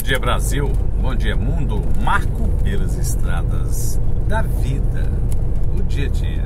dia, Brasil. Bom dia, mundo. Marco pelas estradas da vida, o dia a dia.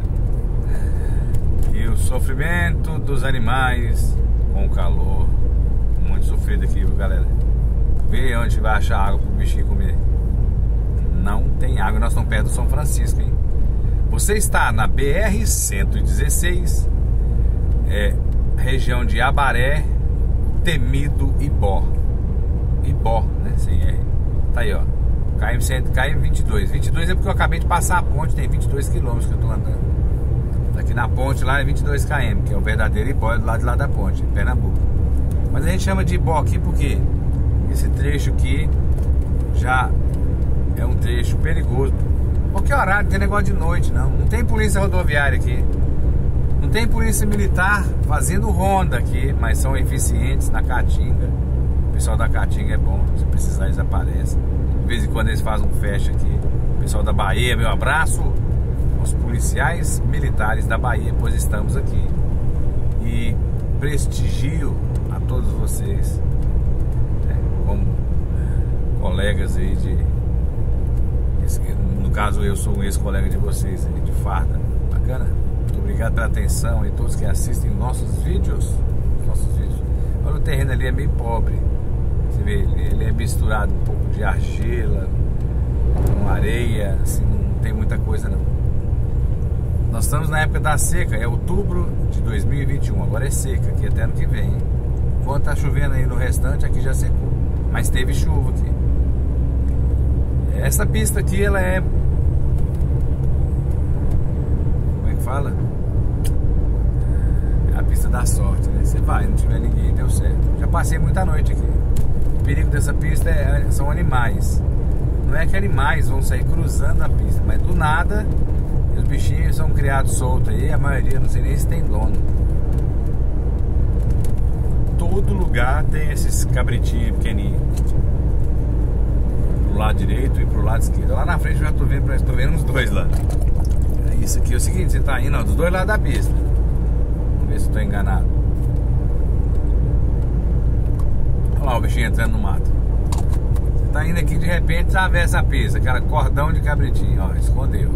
E o sofrimento dos animais com o calor. Muito sofrido aqui, viu, galera? Vê onde vai achar água pro bichinho comer. Não tem água. Nós estamos perto do São Francisco, hein? Você está na BR-116, região de Abaré, Temido Ibó. Ibó, né? Sem R. Tá aí, ó. KM22. 22 é porque eu acabei de passar a ponte, tem 22 quilômetros que eu tô andando. Aqui na ponte lá é 22 km, que é o verdadeiro Ibó, é do lado de lá da ponte, em Pernambuco. Mas a gente chama de Ibó aqui porque esse trecho aqui já é um trecho perigoso. Qualquer horário, não tem negócio de noite, não. Não tem polícia rodoviária aqui. Não tem polícia militar fazendo ronda aqui, mas são eficientes na Caatinga. O pessoal da Caatinga é bom, se precisar eles aparecem. De vez em quando eles fazem um fecha aqui. O pessoal da Bahia, meu abraço aos policiais militares da Bahia, pois estamos aqui. E prestigio a todos vocês, como colegas aí no caso eu sou um ex-colega de vocês aí, de farda. Bacana? Muito obrigado pela atenção e todos que assistem nossos vídeos. Olha, o terreno ali é meio pobre. Você vê, ele é misturado um pouco de argila com areia, assim, não tem muita coisa não. Nós estamos na época da seca, é outubro de 2021, agora é seca, aqui até ano que vem, hein? Enquanto tá chovendo aí no restante, aqui já secou, mas teve chuva aqui. Essa pista aqui, ela é... como é que fala? É a pista da sorte, né? Você vai, não tiver ninguém, deu certo. Já passei muita noite aqui. O perigo dessa pista são animais. Não é que animais vão sair cruzando a pista, mas do nada os bichinhos são criados soltos aí. A maioria não sei nem se tem dono. Todo lugar tem esses cabritinhos pequenininhos, pro lado direito e pro lado esquerdo. Lá na frente eu já tô vendo uns dois lá. Isso aqui é o seguinte, você tá indo, ó, dos dois lados da pista. Vamos ver se eu tô enganado. Olha lá o bichinho entrando no mato. Você tá indo aqui, de repente atravessa a pista, aquela cordão de cabritinho, ó, escondeu.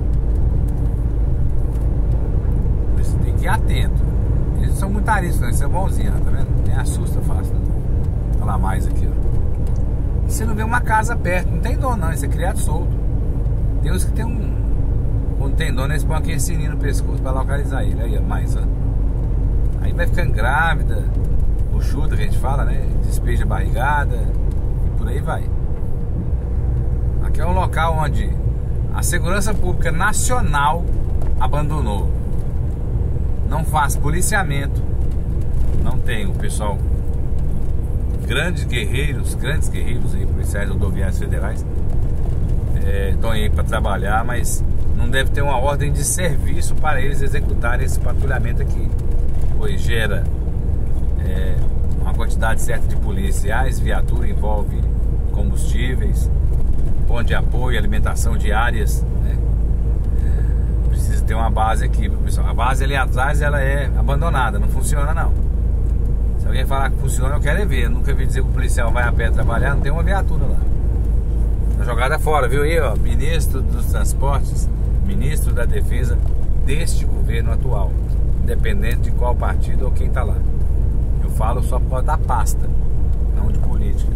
Você tem que ir atento. Eles são muito ariscos, eles são bonzinhos, tá vendo? Nem assusta fácil, né? Olha lá mais aqui, ó. E você não vê uma casa perto, não tem dono não, isso é criado solto. Tem uns que tem quando tem dono, eles põem aquele sininho no pescoço pra localizar ele. Aí, ó, mais, ó. Aí vai ficando grávida, buchuda que a gente fala, né? Despeja a barrigada e por aí vai. Aqui é um local onde a Segurança Pública Nacional abandonou. Não faz policiamento. Não tem o pessoal, grandes guerreiros aí, policiais rodoviários federais, estão aí para trabalhar, mas não deve ter uma ordem de serviço para eles executarem esse patrulhamento aqui, pois gera uma quantidade certa de policiais, viatura, envolve combustíveis, ponto de apoio, alimentação diárias, né? Precisa ter uma base aqui, pessoal. A base ali atrás, ela é abandonada, não funciona não. Se alguém falar que funciona, eu quero ver. Eu nunca vi dizer que o policial vai a pé trabalhar, não tem uma viatura lá. Tá jogada fora, viu aí, ó? Ministro dos Transportes, Ministro da Defesa deste governo atual, independente de qual partido ou quem tá lá. Eu falo só por causa da pasta, não de política.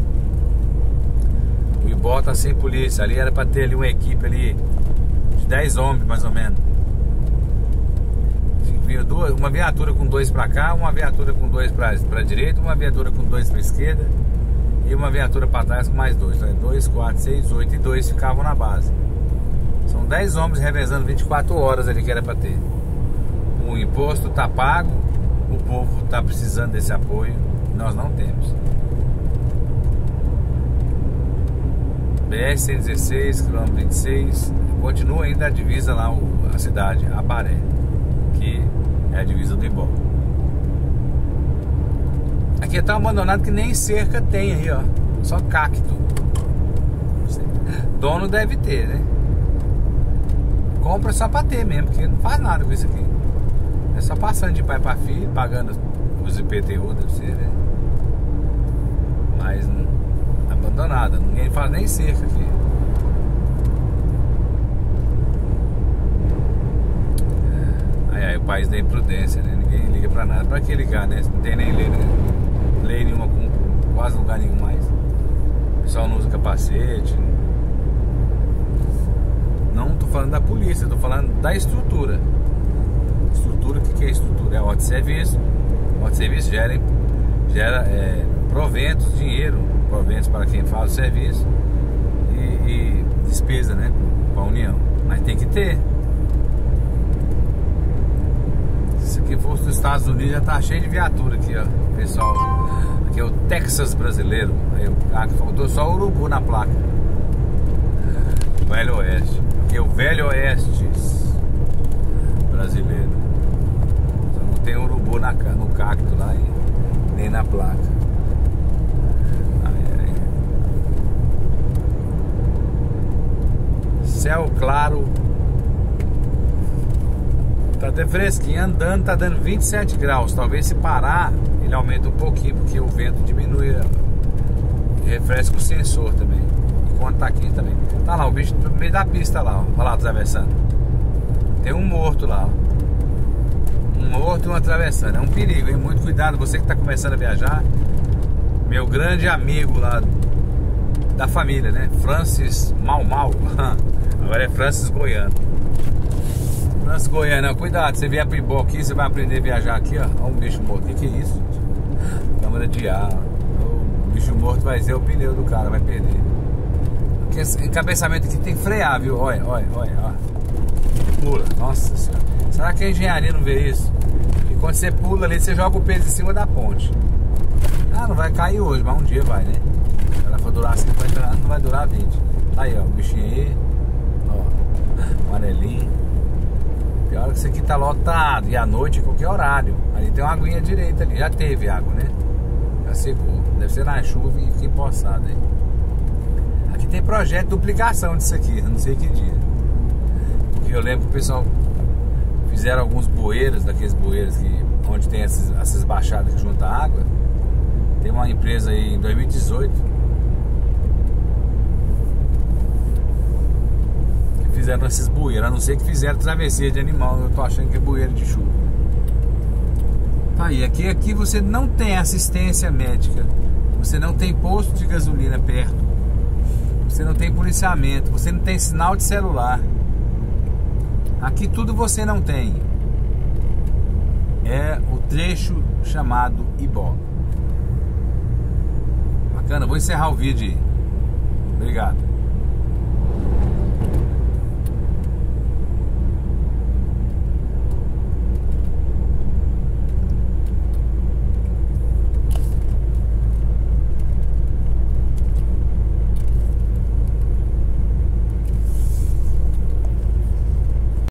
O Ibó tá sem polícia, ali era pra ter ali uma equipe ali de 10 homens, mais ou menos. Uma viatura com 2 pra cá, uma viatura com 2 pra direita, uma viatura com 2 pra esquerda e uma viatura pra trás com mais 2. Então 2, 4, 6, 8 e 2 ficavam na base. São 10 homens revezando 24 horas ali que era pra ter. O imposto tá pago, o povo tá precisando desse apoio, nós não temos. BR-116, quilômetro 26, continua ainda a divisa lá, a cidade, Abaré, que é a divisa do Ibó. Aqui é tão abandonado que nem cerca tem aí, ó. Só cacto. Dono deve ter, né? Compra só pra ter mesmo, porque não faz nada com isso aqui. É só passando de pai pra filho, pagando os IPTU, deve ser, né? Mas a abandonada, ninguém faz nem cerca aqui. Aí o país da imprudência, né? Ninguém liga pra nada. Pra que ligar, né? Não tem nem lei, né? Lei nenhuma com quase lugar nenhum mais. O pessoal não usa capacete. Não tô falando da polícia, tô falando da estrutura. Estrutura, o que é estrutura? É ordem de serviço. Ordem de serviço gera proventos, dinheiro, proventos para quem faz o serviço e despesa, né? Para a União. Mas tem que ter. Se aqui fosse dos Estados Unidos já tá cheio de viatura aqui, ó. Pessoal, aqui é o Texas brasileiro. Aí faltou só o urubu na placa. Velho Oeste. Aqui é o Velho Oeste brasileiro. Só não tem urubu no cacto lá e nem na placa. Aí. Céu claro. Tá até fresquinho, andando tá dando 27 graus. Talvez se parar, ele aumenta um pouquinho, porque o vento diminui e refresca o sensor também. Enquanto tá aqui também. Tá lá, o bicho no meio da pista lá, ó. Olha lá, atravessando. Tem um morto lá, ó. Um morto e um atravessando. É um perigo, hein? Muito cuidado, você que tá começando a viajar. Meu grande amigo lá da família, né? Francis Mau. Agora é Francis Goiano. Francis Goiano, cuidado, você vier pro Ibó aqui, você vai aprender a viajar aqui, ó. Olha um bicho morto. O que é isso? Câmara de ar. O bicho morto vai ser o pneu do cara, vai perder. Porque esse encabeçamento aqui tem que frear, viu? Olha. Pula, nossa senhora. Será que a engenharia não vê isso? E quando você pula ali, você joga o peso em cima da ponte. Ah, não vai cair hoje, mas um dia vai, né? Se ela for durar 50 anos, não vai durar 20. Aí, ó, o bichinho aí. Ó, amarelinho. Pior que isso aqui tá lotado. E à noite, em qualquer horário. Ali tem uma aguinha direita ali. Já teve água, né? Já secou. Deve ser na chuva e fica empoçado aí. Aqui tem projeto de duplicação disso aqui. Não sei que dia. Porque eu lembro que o pessoal fizeram alguns bueiros, daqueles bueiros que, onde tem essas baixadas que juntam água. Tem uma empresa aí em 2018 que fizeram esses bueiros. A não ser que fizeram travessia de animal. Eu tô achando que é bueiro de chuva. Tá aí, aqui você não tem assistência médica. Você não tem posto de gasolina perto. Você não tem policiamento. Você não tem sinal de celular. Aqui tudo você não tem. É o trecho chamado Ibó. Bacana, vou encerrar o vídeo aí. Obrigado.